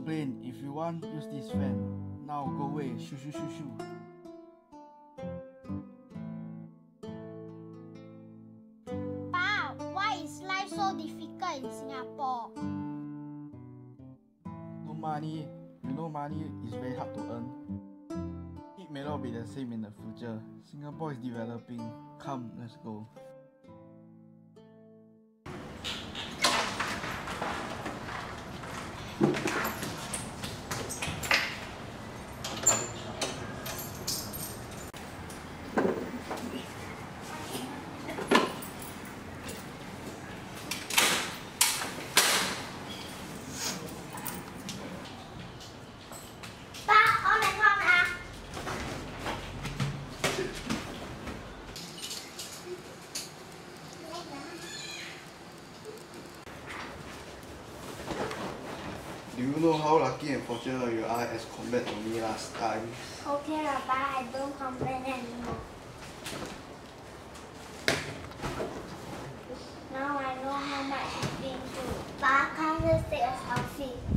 complain. If you want, use this fan. Now go away. Shoo shoo shoo shoo. Pa, why is life so difficult in Singapore? No money. You know money is very hard to earn. It may not be the same in the future. Singapore is developing. Come, let's go. Do you know how lucky and fortunate you are as compared to me last time? Okay, Pa, I don't complain anymore. Now I know how much it's been to. Pa, come, let's take a selfie.